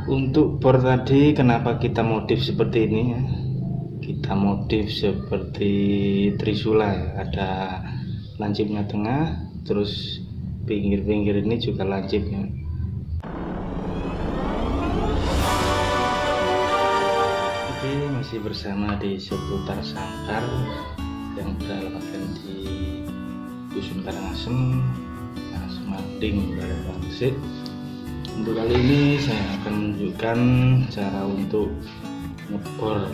Untuk bor tadi kenapa kita modif seperti ini ya? Kita modif seperti trisula ya. Ada lancipnya tengah, terus pinggir-pinggir ini juga lancipnya. Oke, masih bersama di seputar sangkar yang beralamatkan di Dusun Karangasem, Semading, Barat Bangsit. Untuk kali ini saya akan menunjukkan cara untuk ngebor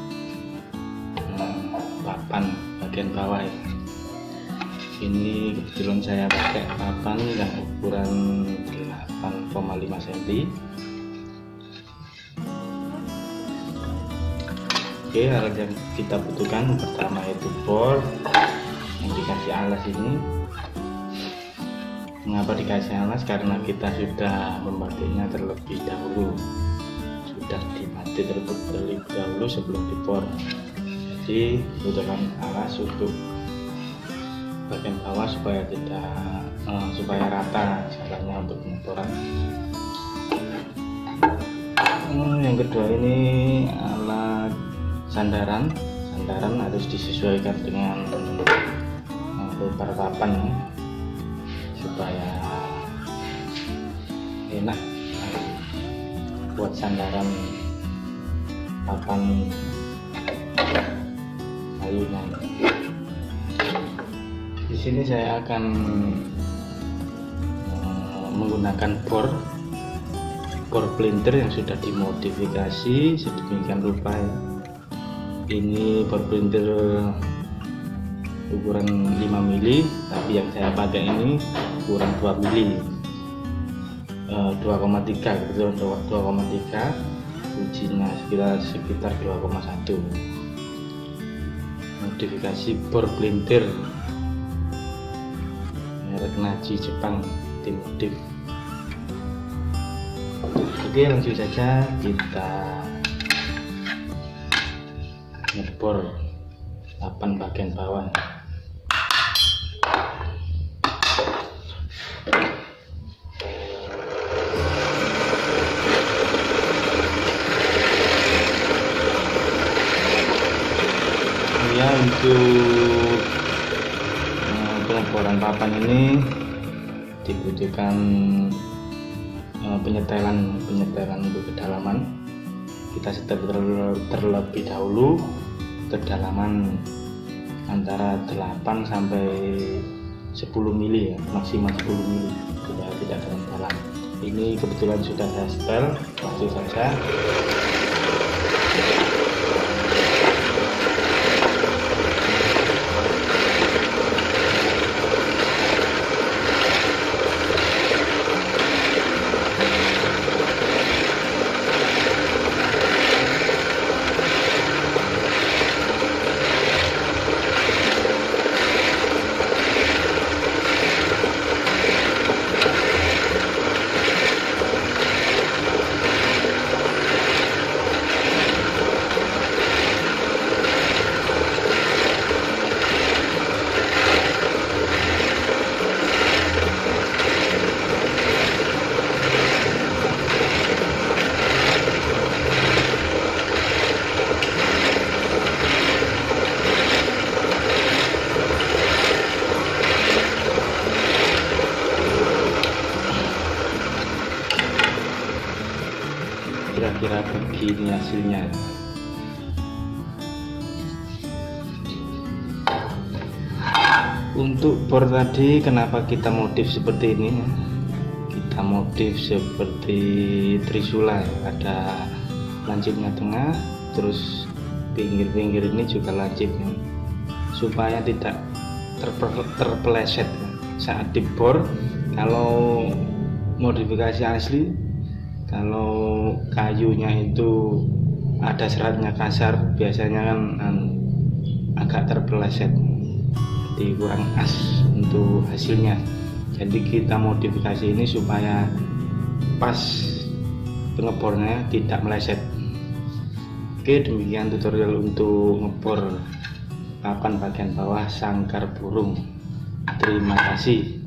papan bagian bawah ya. Ini kebetulan saya pakai papan yang ukuran 8,5 cm. Oke, alat yang kita butuhkan pertama itu bor yang dikasih alas ini. Mengapa dikasih alas? Karena kita sudah membatiknya terlebih dahulu, sudah dibatik terlebih dahulu sebelum dibor. Jadi butuhkan alas untuk bagian bawah supaya supaya rata jalannya untuk pengeboran. Yang kedua ini alat sandaran harus disesuaikan dengan lebar papan supaya enak buat sandaran papan kayunya. Di sini saya akan menggunakan bor pelintir yang sudah dimodifikasi sedemikian rupa ya. Ini bor pelintir ukuran 5 mili, tapi yang saya pakai ini ukuran 2 mili, 2,3, kebetulan 2,3, ujinya sekitar 2,1. Modifikasi bor pelintir merek Naji Jepang dimodif. Oke, langsung saja kita ngebor papan bagian bawah. Ya, untuk pengeboran papan ini dibutuhkan penyetelan untuk kedalaman. Kita setel terlebih dahulu kedalaman antara 8 sampai 10 mili ya, maksimal 10 mili, supaya tidak dalam. Ini kebetulan sudah saya setel, langsung saja. Kira-kira begini hasilnya. Untuk bor tadi kenapa kita modif seperti ini ya? Kita modif seperti trisula ya. Ada lancipnya tengah, terus pinggir-pinggir ini juga lancipnya, supaya tidak terpeleset ya. Saat dibor, kalau modifikasi asli, kalau kayunya itu ada seratnya kasar, biasanya kan agak terpeleset, jadi kurang as untuk hasilnya. Jadi kita modifikasi ini supaya pas pengebornya tidak meleset. Oke, demikian tutorial untuk ngebor papan bagian bawah sangkar burung. Terima kasih.